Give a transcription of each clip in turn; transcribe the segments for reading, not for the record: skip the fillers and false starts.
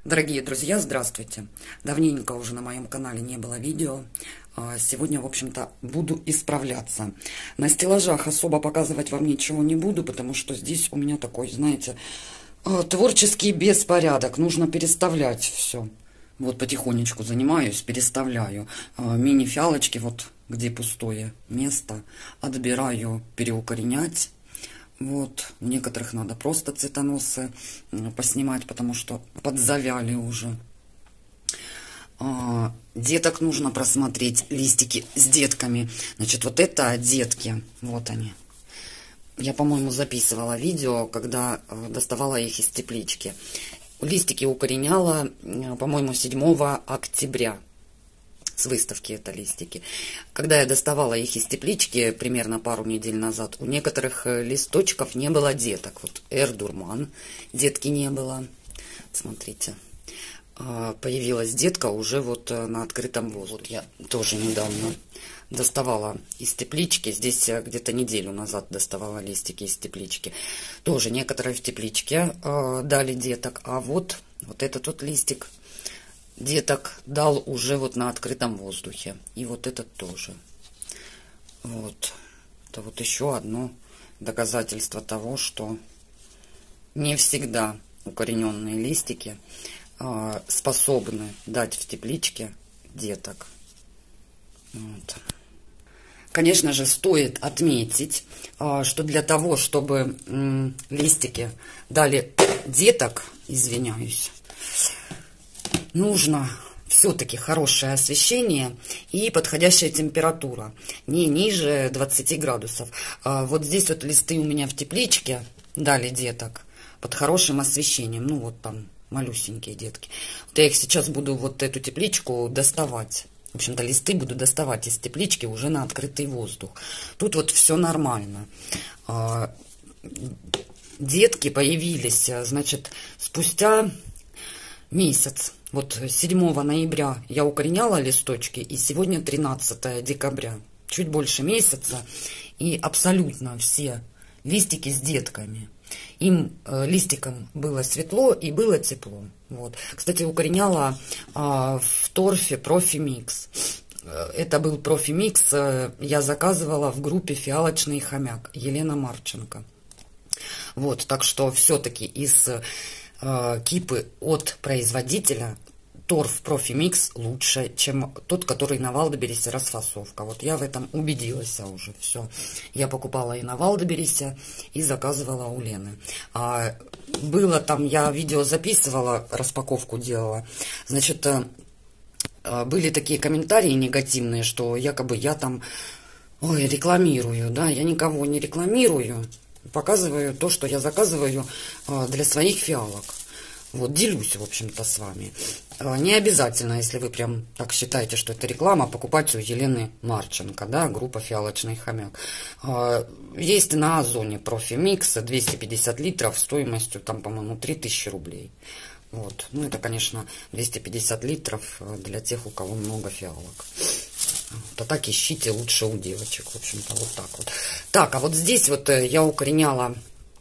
Дорогие друзья, здравствуйте! Давненько уже на моем канале не было видео. Сегодня, в общем-то, буду исправляться. На стеллажах особо показывать вам ничего не буду, потому что здесь у меня такой, знаете, творческий беспорядок. Нужно переставлять все. Вот потихонечку занимаюсь, переставляю. Мини-фиалочки, вот где пустое место, отбираю переукоренять. Вот, у некоторых надо просто цветоносы поснимать, потому что подзавяли уже. Деток нужно просмотреть, листики с детками. Значит, вот это детки, вот они. Я, по-моему, записывала видео, когда доставала их из теплички. Листики укореняла, по-моему, 7 октября. С выставки это листики. Когда я доставала их из теплички примерно пару недель назад, у некоторых листочков не было деток. Вот Эрдурман, детки не было. Смотрите, появилась детка уже вот на открытом воздухе. Я тоже недавно доставала из теплички. Здесь где-то неделю назад доставала листики из теплички. Тоже некоторые в тепличке дали деток. А вот этот вот листик деток дал уже вот на открытом воздухе. И вот этот тоже. Вот. Это вот еще одно доказательство того, что не всегда укорененные листики способны дать в тепличке деток. Вот. Конечно же, стоит отметить, что для того, чтобы листики дали деток, извиняюсь, нужно все-таки хорошее освещение и подходящая температура, не ниже 20 градусов. Вот здесь вот листы у меня в тепличке дали деток под хорошим освещением. Ну вот там малюсенькие детки. Вот я их сейчас буду, вот эту тепличку, доставать. В общем-то, листы буду доставать из теплички уже на открытый воздух. Тут вот все нормально. Детки появились, значит, спустя месяц. Вот 7 ноября я укореняла листочки, и сегодня 13 декабря. Чуть больше месяца, и абсолютно все листики с детками. Им, листикам, было светло и было тепло. Вот. Кстати, укореняла в торфе Профимикс. Это был Профимикс, я заказывала в группе «Фиалочный хомяк» Елена Марченко. Вот, так что все-таки из кипы от производителя торф Профимикс лучше, чем тот, который на Валдберрисе расфасовка. Вот я в этом убедилась уже. Все. Я покупала и на Валдберрисе, и заказывала у Лены. Было там, я видео записывала, распаковку делала. Значит, были такие комментарии негативные, что якобы я там рекламирую. Да, я никого не рекламирую. Показываю то, что я заказываю для своих фиалок. Вот, делюсь, в общем-то, с вами. Не обязательно, если вы прям так считаете, что это реклама, покупать у Елены Марченко, да, группа «Фиалочный хомяк». Есть на Озоне Профимикс 250 литров стоимостью, там, по-моему, 3000 рублей. Вот. Ну, это, конечно, 250 литров для тех, у кого много фиалок. А так ищите лучше у девочек, в общем-то, вот так вот. Так, а вот здесь вот я укореняла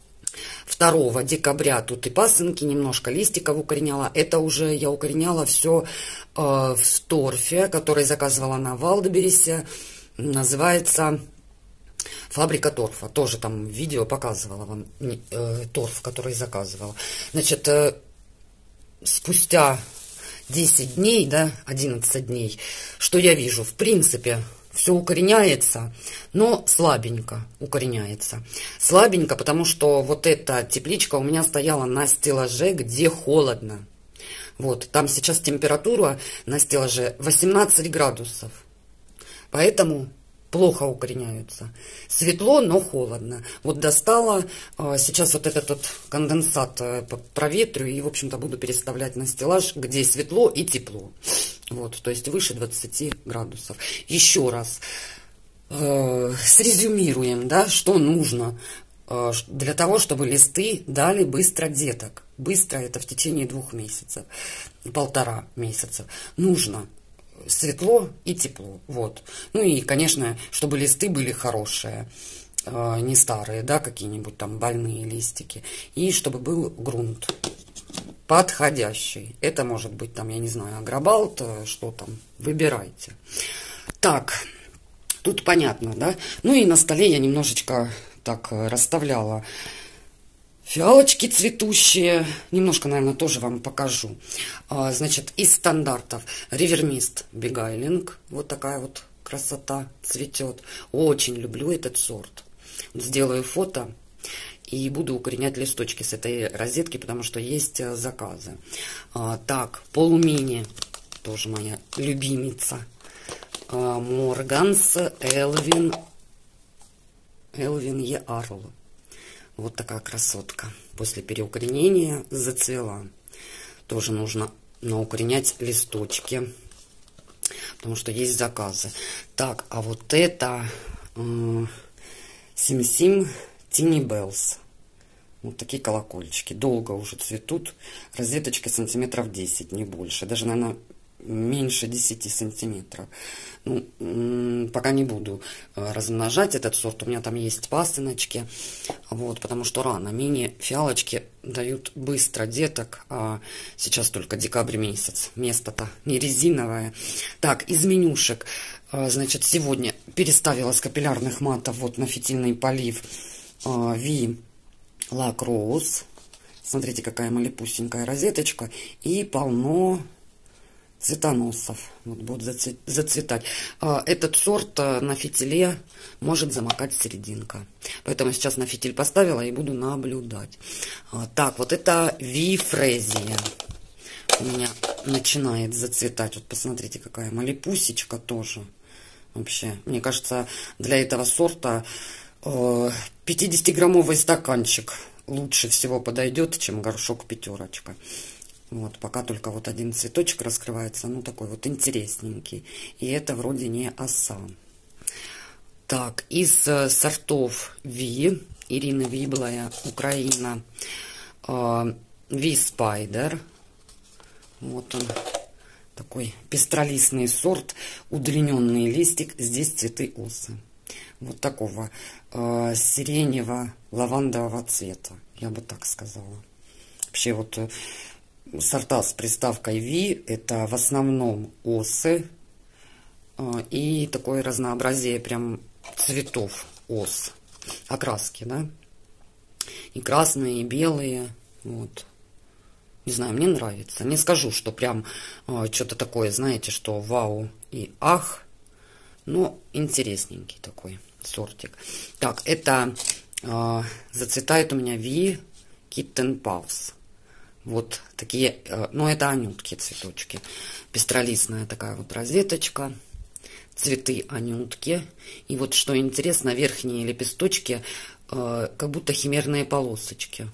2 декабря, тут и пасынки, немножко листиков укореняла. Это уже я укореняла все в торфе, который заказывала на Валдберрисе. Называется «Фабрика торфа». Тоже там видео показывала вам торф, который заказывала. Значит, спустя 10 дней, да, 11 дней, что я вижу? В принципе, все укореняется, но слабенько укореняется. Слабенько, потому что вот эта тепличка у меня стояла на стеллаже, где холодно. Вот, там сейчас температура на стеллаже 18 градусов. Поэтому плохо укореняются. Светло, но холодно. Вот достала, сейчас вот этот вот конденсат проветрю и, в общем-то, буду переставлять на стеллаж, где светло и тепло. Вот, то есть выше 20 градусов. Еще раз срезюмируем, да, что нужно для того, чтобы листы дали быстро деток. Быстро это в течение 2 месяцев, 1,5 месяца. Нужно светло и тепло. Вот. Ну и, конечно, чтобы листы были хорошие, не старые, да, какие-нибудь там больные листики. И чтобы был грунт. подходящий. Это может быть там, я не знаю, агробалт, что там, выбирайте. Так, тут понятно, да? Ну и на столе я немножечко так расставляла фиалочки цветущие. Немножко, наверное, тоже вам покажу. Значит, из стандартов Rivermist Beguiling. Вот такая вот красота цветет. Очень люблю этот сорт. Сделаю фото и буду укоренять листочки с этой розетки, потому что есть заказы. Так, полумини. Тоже моя любимица. Морганс Элвин Е. Арл. Вот такая красотка. После переукоренения зацвела. Тоже нужно наукоренять листочки, потому что есть заказы. Так, а вот это Сим Тини Беллс. Вот такие колокольчики. Долго уже цветут. Розеточка сантиметров 10, не больше. Даже, наверное, меньше 10 сантиметров. Ну, пока не буду размножать этот сорт. У меня там есть пасыночки. Вот, потому что рано. Мини-фиалочки дают быстро деток. А сейчас только декабрь месяц. Место-то не резиновое. Так, из менюшек. Значит, сегодня переставила с капиллярных матов вот на фитильный полив Ви Лак Роуз. Смотрите, какая малепусенькая розеточка. И полно цветоносов. Вот будут зацветать. Этот сорт на фитиле может замокать серединка. Поэтому сейчас на фитиль поставила и буду наблюдать. Так, вот это Ви Фрезия. У меня начинает зацветать. Вот посмотрите, какая малепусечка тоже. Вообще, мне кажется, для этого сорта 50-граммовый стаканчик лучше всего подойдет, чем горшок пятерочка. Вот, пока только вот один цветочек раскрывается, ну, такой вот интересненький. И это вроде не оса. Так, из сортов Ви, Ирина Виблая, Украина, Ви Спайдер. Вот он, такой пестролистный сорт, удлиненный листик, здесь цветы осы. Вот такого сиренево-лавандового цвета, я бы так сказала. Вообще вот сорта с приставкой Ви это в основном осы и такое разнообразие прям цветов ос, окраски, да, и красные, и белые, вот. Не знаю, мне нравится. Не скажу, что прям что-то такое, знаете, что вау и ах, но интересненький такой сортик. Так, это зацветает у меня Ви Kitten Puffs. Вот такие, ну это анютки цветочки. Пестролистная такая вот розеточка. Цветы анютки. И вот что интересно, верхние лепесточки как будто химерные полосочки.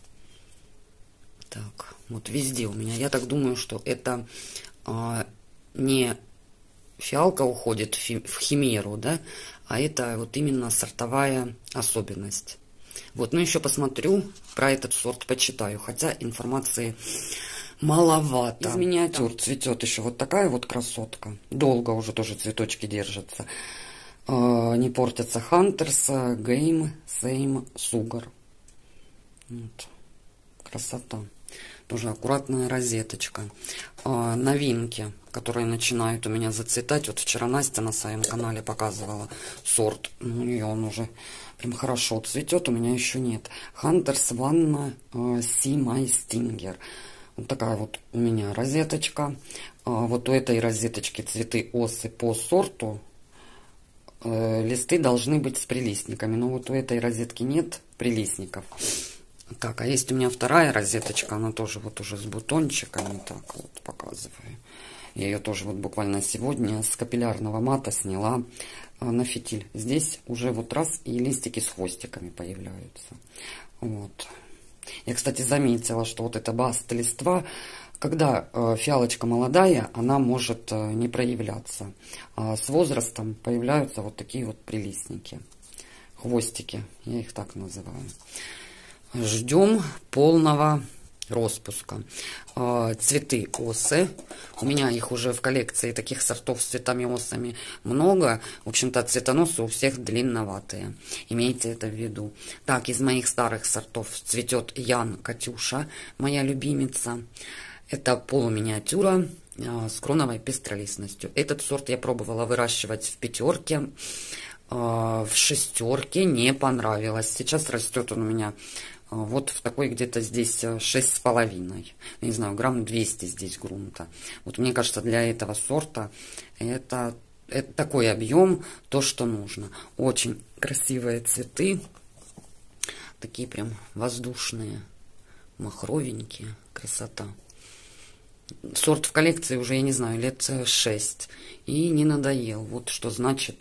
Так, вот везде у меня. Я так думаю, что это не фиалка уходит в химеру, да, а это вот именно сортовая особенность. Вот, ну еще посмотрю про этот сорт, почитаю, хотя информации маловато. Из миниатюр цветет еще вот такая вот красотка. Долго уже тоже цветочки держатся. Не портятся Хантерс, Game, Same, Sugar. Вот. Красота. Тоже аккуратная розеточка. Новинки, которые начинают у меня зацветать. Вот вчера Настя на своем канале показывала сорт. У нее он уже прям хорошо цветет, у меня еще нет. Hunters One See My Stinger. Вот такая вот у меня розеточка. Вот у этой розеточки цветы осы по сорту. Листы должны быть с прилистниками. Но вот у этой розетки нет прилистников. Так, а есть у меня вторая розеточка, она тоже вот уже с бутончиками, так вот показываю. Я ее тоже вот буквально сегодня с капиллярного мата сняла на фитиль. Здесь уже вот раз и листики с хвостиками появляются. Вот. Я, кстати, заметила, что вот эта баст листва, когда фиалочка молодая, она может не проявляться. А с возрастом появляются вот такие вот прилистники. Хвостики, я их так называю. Ждем полного распуска. Цветы осы. У меня их уже в коллекции таких сортов с цветами осами много. В общем-то, цветоносы у всех длинноватые. Имейте это в виду. Так, из моих старых сортов цветет Ян Катюша, моя любимица. Это полуминиатюра с кроновой пестролистностью. Этот сорт я пробовала выращивать в 5-ке. В 6-ке не понравилось. Сейчас растет он у меня вот в такой где-то здесь 6,5. Не знаю, грамм 200 здесь грунта. Вот мне кажется, для этого сорта это такой объем, то, что нужно. Очень красивые цветы. Такие прям воздушные, махровенькие. Красота. Сорт в коллекции уже, я не знаю, лет 6. И не надоел. Вот что значит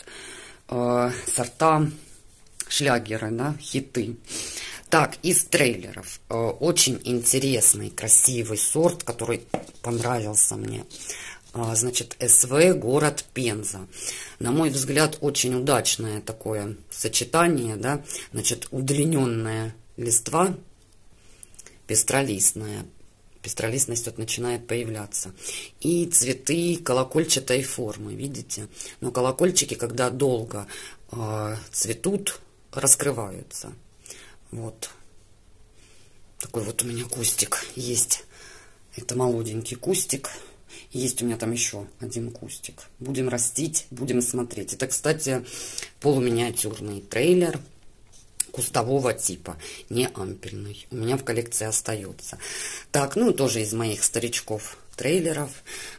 сорта шлягеры, да, хиты. Так, из трейлеров. Очень интересный, красивый сорт, который понравился мне. Значит, СВ город Пенза. На мой взгляд, очень удачное такое сочетание, да. Значит, удлиненная листва, пестролистная. Пестролистность вот начинает появляться. И цветы колокольчатой формы, видите? Но колокольчики, когда долго цветут, раскрываются. Вот. Такой вот у меня кустик есть. Это молоденький кустик. Есть у меня там еще один кустик. Будем растить, будем смотреть. Это, кстати, полуминиатюрный трейлер кустового типа, не ампельный. У меня в коллекции остается. Так, ну тоже из моих старичков трейлеров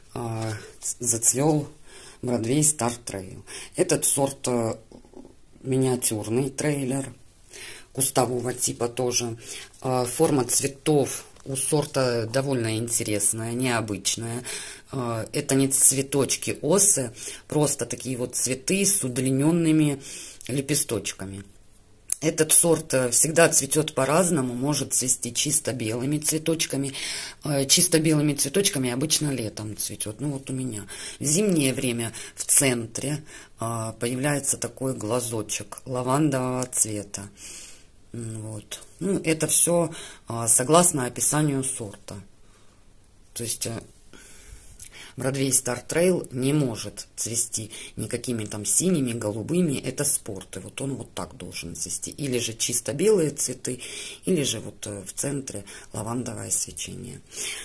зацвел Бродвей Стар Трейл. Этот сорт миниатюрный трейлер, кустового типа тоже. Форма цветов у сорта довольно интересная, необычная. Это не цветочки осы, просто такие вот цветы с удлиненными лепесточками. Этот сорт всегда цветет по-разному, может цвести чисто белыми цветочками. Чисто белыми цветочками обычно летом цветет. Ну вот у меня. В зимнее время в центре появляется такой глазочек лавандового цвета. Вот. Ну, это все согласно описанию сорта. То есть Бродвей Стар Трейл не может цвести никакими там синими, голубыми. Это спорт. И вот он вот так должен цвести. Или же чисто белые цветы, или же вот в центре лавандовое свечение.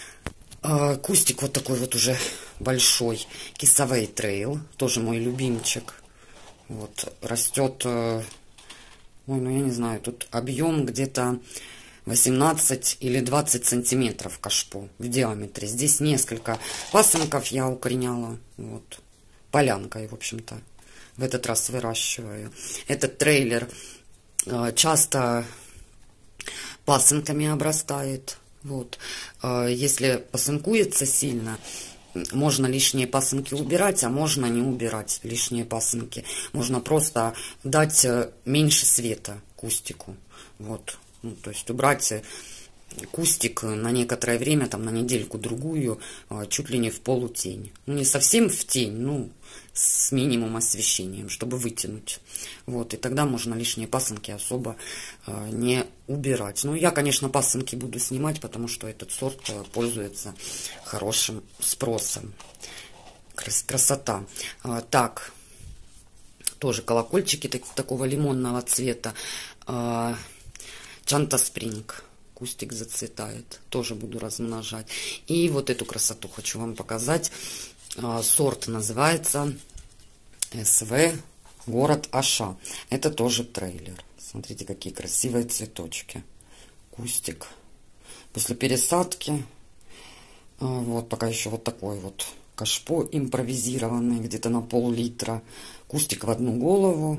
Кустик вот такой вот уже большой. Кисавей Трейл. Тоже мой любимчик. Вот растет... Ой, ну я не знаю, тут объем где-то 18 или 20 сантиметров кашпо в диаметре. Здесь несколько пасынков я укореняла. Вот. Полянкой, в общем-то. В этот раз выращиваю. Этот трейлер часто пасынками обрастает. Вот. Если пасынкуется сильно, можно лишние пасынки убирать, а можно не убирать лишние пасынки. Можно просто дать меньше света кустику. Вот. Ну, то есть убрать кустик на некоторое время, там на недельку-другую, чуть ли не в полутень. Ну, не совсем в тень, ну, с минимум освещением, чтобы вытянуть. Вот, и тогда можно лишние пасынки особо не убирать. Ну, я, конечно, пасынки буду снимать, потому что этот сорт пользуется хорошим спросом. Красота. Так, тоже колокольчики такого лимонного цвета. Чанта Спринг. Кустик зацветает. Тоже буду размножать. И вот эту красоту хочу вам показать. Сорт называется СВ город Аша. Это тоже трейлер. Смотрите, какие красивые цветочки. Кустик. После пересадки. Вот пока еще вот такой вот кашпо импровизированный. Где-то на пол-литра. Кустик в одну голову.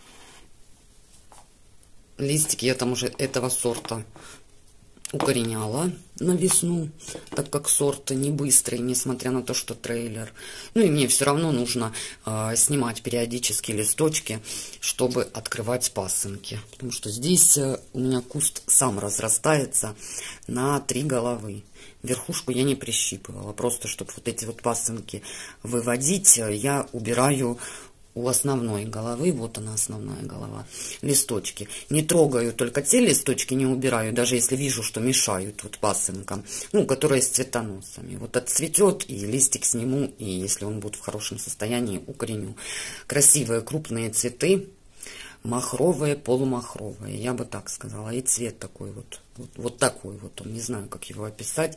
Листики я там уже этого сорта укореняла на весну, так как сорт не быстрый, несмотря на то, что трейлер. Ну и мне все равно нужно снимать периодически листочки, чтобы открывать пасынки. Потому что здесь у меня куст сам разрастается на 3 головы. Верхушку я не прищипывала, просто чтобы вот эти вот пасынки выводить, я убираю у основной головы, вот она основная голова, листочки. Не трогаю, только те листочки не убираю, даже если вижу, что мешают вот пасынкам, ну, которые с цветоносами. Вот отцветет, и листик сниму, и если он будет в хорошем состоянии, укореню. Красивые крупные цветы, махровые, полумахровые, я бы так сказала. И цвет такой вот такой вот, он, не знаю, как его описать,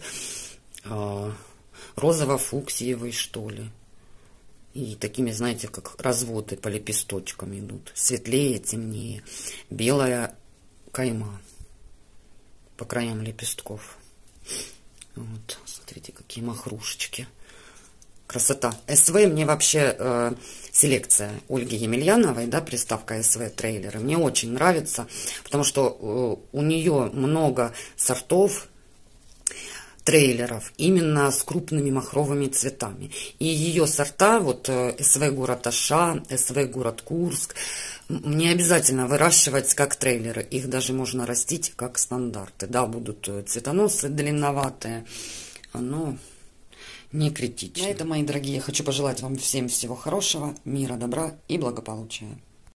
розово-фуксиевый, что ли. И такими, знаете, как разводы по лепесточкам идут. Светлее, темнее. Белая кайма по краям лепестков. Вот, смотрите, какие махрушечки. Красота. СВ мне вообще селекция Ольги Емельяновой, да, приставка СВ трейлеры, мне очень нравится, потому что у нее много сортов трейлеров именно с крупными махровыми цветами. И ее сорта, вот СВ город Аша, СВ город Курск, не обязательно выращивать как трейлеры. Их даже можно растить как стандарты. Да, будут цветоносы длинноватые, но не критично. На этом, мои дорогие, хочу пожелать вам всем всего хорошего, мира, добра и благополучия.